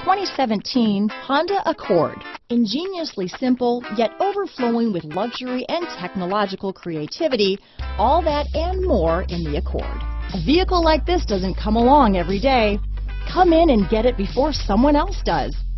2017 Honda Accord. Ingeniously simple, yet overflowing with luxury and technological creativity, all that and more in the Accord. A vehicle like this doesn't come along every day. Come in and get it before someone else does.